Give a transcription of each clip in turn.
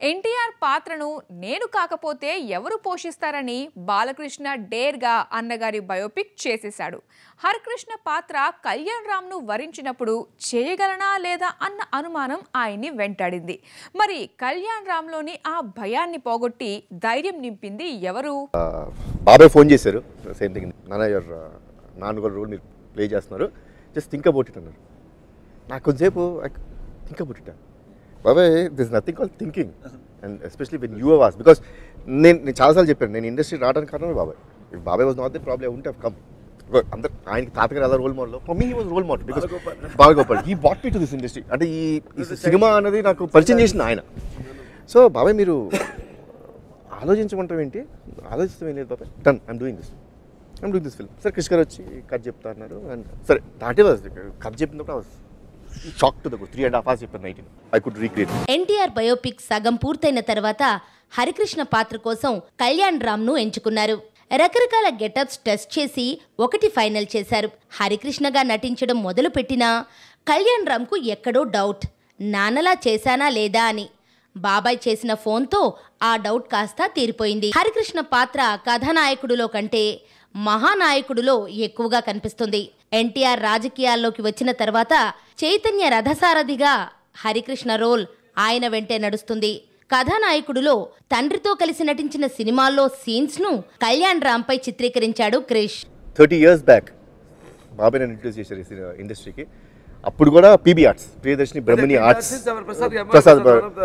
ఎన్టీఆర్ పాత్రను నేను కాకపోతే ఎవరు పోషిస్తారని బాలకృష్ణ డేర్గా అన్నగారి బయోపిక్ చేసేశాడు. హరికృష్ణ పాత్ర కళ్యాణ్ రామ్ను వరించినప్పుడు చేయగలనా లేదా అన్న అనుమానం ఆయన్ని వెంటాడింది. మరి కళ్యాణ్ రామ్లోని ఆ భయాన్ని పోగొట్టి ధైర్యం నింపింది ఎవరు? బాబాయ్ ఫోన్ చేశారు, సేమ్ థింగ్, నాన్నగారు రోల్ మీరు ప్లే చేస్తున్నారు, జస్ట్ థింక్ అబౌట్ ఇట్ అన్నారు. నాకు కొంచెంసేపు థింక్ అబౌట్ ఇట్. బాబాయ్, this nothing call thinking, and especially when you was, because నేను చాలాసార్లు చెప్పాను, నేను ఇండస్ట్రీ రావడానికి కారణం బాబాయ్. ఇఫ్ బాబాయ్ వాజ్ నాట్ ది ప్రాబ్లమ్, ఉంటే కమ్. అందరు ఆయనకి తాతగారు ఎలా role model, for me he was role model, because Balagopal he bought me to this industry. అంటే ఈ సినిమా అనేది నాకు పరిచయం చేసింది ఆయన. సో బాబాయ్ మీరు ఆలోచించమంటాం ఏంటి, ఆలోచిస్తాం ఏం లేదు బాబాయ్, done, I'm doing this film. Sir Krishna garu వచ్చి కట్ చెప్తా అన్నారు, అండ్ సరే దాటే వాజ్ కట్ చెప్పినప్పుడు was shock to the 3.5 hours చెప్పాను night. I could recreate. NTR biopic సగం పూర్తయిన తర్వాత హరికృష్ణ పాత్ర కోసం కళ్యాణ్ రామ్ను ఎంచుకున్నారు. రకరకాల గెటప్స్ టెస్ట్ చేసి ఒకటి ఫైనల్ చేశారు. హరికృష్ణగా నటించడం మొదలు పెట్టినా కళ్యాణ్ రామ్కు ఎక్కడో డౌట్, నాన్నలా చేశానా లేదా అని. బాబాయ్ చేసిన ఫోన్తో ఆ డౌట్ కాస్త తీరిపోయింది. హరికృష్ణ పాత్ర కథానాయకుడిలో కంటే మహానాయకుడిలో ఎక్కువగా కనిపిస్తుంది. ఎన్టీఆర్ రాజకీయాల్లోకి వచ్చిన తర్వాత చైతన్య రథసారథిగా హరికృష్ణ రోల్ ఆయన వెంటే నడుస్తుంది. కథానాయకుడిలో తండ్రితో కలిసి నటించిన సినిమాల్లో సీన్స్ ను కళ్యాణ్ రామ్ పై చిత్రీకరించాడు క్రిష్. 30 years బ్యాక్ బాబాయ్ నన్ను ఇంట్రడ్యూస్ చేశారు ఇండస్ట్రీకి. అప్పుడు కూడా పీబీ ఆర్ట్స్, ప్రియదర్శిని బ్రహ్మణి ఆర్ట్స్, ప్రసాద్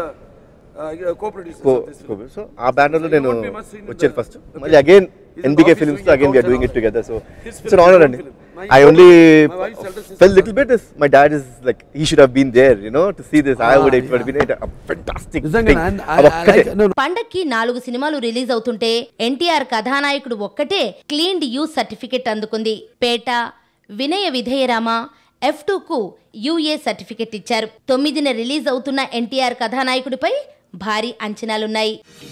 సో ఆ బ్యానర్లో నేను వచ్చాను ఫస్ట్. మళ్ళీ అగైన్ ఎన్బికే ఫిల్మ్స్ లో again we're doing it together. So it's an honour అండి. I only felt little bit is my dad is like he should have been there, you know, to see this. I would have been a fantastic thing. పండక్కి 4 సినిమాలు release అవుతుంటే ఎన్టీఆర్ కథానాయకుడు ఒక్కటే cleaned you certificate అందుకుంది. పేట, వినయ విధేయరామ, F2కు UA certificate ఇచ్చారు. 9న release అవుతున్న ఎన్టీఆర్ కథానాయకుడిపై భారీ అంచనాలున్నాయి.